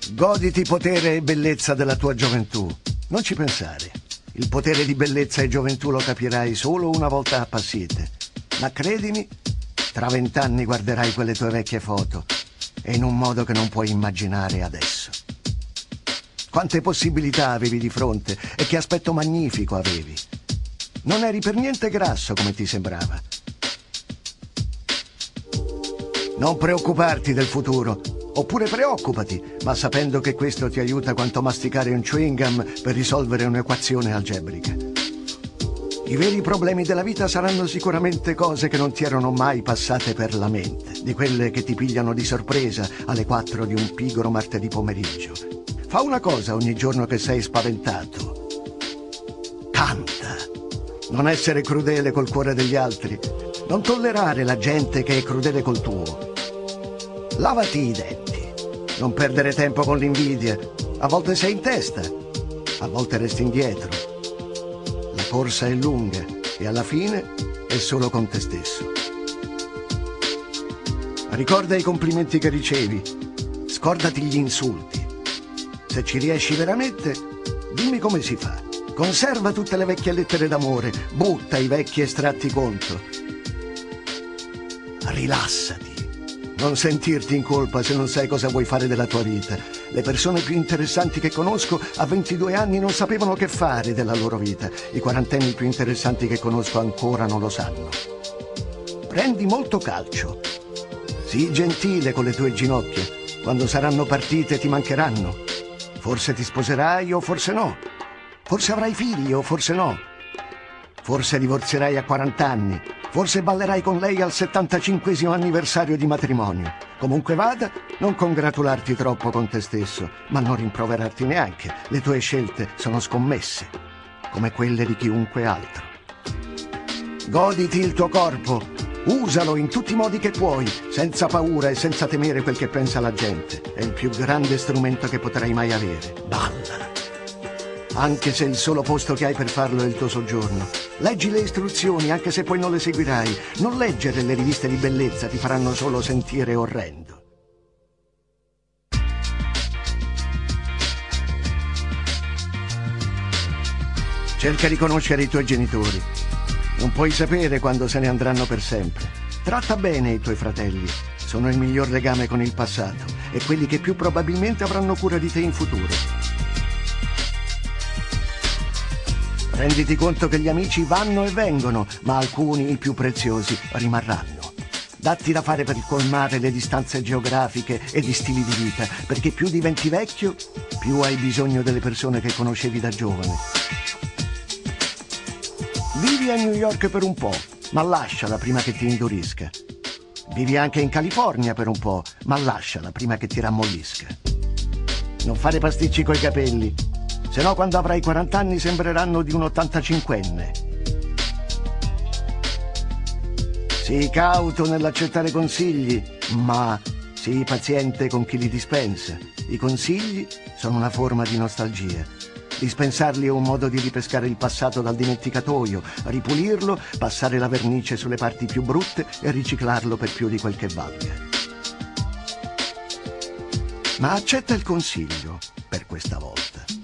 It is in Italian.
Goditi potere e bellezza della tua gioventù. Non ci pensare. Il potere di bellezza e gioventù lo capirai solo una volta appassite. Ma credimi, tra 20 anni guarderai quelle tue vecchie foto e in un modo che non puoi immaginare adesso. Quante possibilità avevi di fronte e che aspetto magnifico avevi. Non eri per niente grasso come ti sembrava. Non preoccuparti del futuro, oppure preoccupati, ma sapendo che questo ti aiuta quanto masticare un chewing gum per risolvere un'equazione algebrica. I veri problemi della vita saranno sicuramente cose che non ti erano mai passate per la mente, di quelle che ti pigliano di sorpresa alle 4 di un pigro martedì pomeriggio. Fa una cosa ogni giorno che sei spaventato. Canta. Non essere crudele col cuore degli altri. Non tollerare la gente che è crudele col tuo. Lavati i denti. Non perdere tempo con l'invidia. A volte sei in testa, a volte resti indietro. La corsa è lunga e alla fine è solo con te stesso. Ricorda i complimenti che ricevi. Scordati gli insulti. Se ci riesci veramente, dimmi come si fa. Conserva tutte le vecchie lettere d'amore, butta i vecchi estratti conto. Rilassati. Non sentirti in colpa se non sai cosa vuoi fare della tua vita. Le persone più interessanti che conosco a 22 anni non sapevano che fare della loro vita. I quarantenni più interessanti che conosco ancora non lo sanno. Prendi molto calcio. Sii gentile con le tue ginocchia. Quando saranno partite ti mancheranno. Forse ti sposerai o forse no. Forse avrai figli o forse no. Forse divorzierai a 40 anni. Forse ballerai con lei al 75° anniversario di matrimonio. Comunque vada, non congratularti troppo con te stesso, ma non rimproverarti neanche. Le tue scelte sono scommesse, come quelle di chiunque altro. Goditi il tuo corpo. Usalo in tutti i modi che puoi, senza paura e senza temere quel che pensa la gente. È il più grande strumento che potrai mai avere. Balla. Anche se il solo posto che hai per farlo è il tuo soggiorno. Leggi le istruzioni, anche se poi non le seguirai. Non leggere le riviste di bellezza, ti faranno solo sentire orrendo. Cerca di conoscere i tuoi genitori. Non puoi sapere quando se ne andranno per sempre. Tratta bene i tuoi fratelli. Sono il miglior legame con il passato e quelli che più probabilmente avranno cura di te in futuro. Renditi conto che gli amici vanno e vengono, ma alcuni, i più preziosi, rimarranno. Datti da fare per colmare le distanze geografiche e di stili di vita, perché più diventi vecchio, più hai bisogno delle persone che conoscevi da giovane. Vivi a New York per un po', ma lasciala prima che ti indurisca. Vivi anche in California per un po', ma lasciala prima che ti rammollisca. Non fare pasticci coi capelli, se no quando avrai 40 anni sembreranno di un 85enne. Sii cauto nell'accettare consigli, ma sii paziente con chi li dispensa. I consigli sono una forma di nostalgia. Dispensarli è un modo di ripescare il passato dal dimenticatoio, ripulirlo, passare la vernice sulle parti più brutte e riciclarlo per più di quel che valga. Ma accetta il consiglio per questa volta.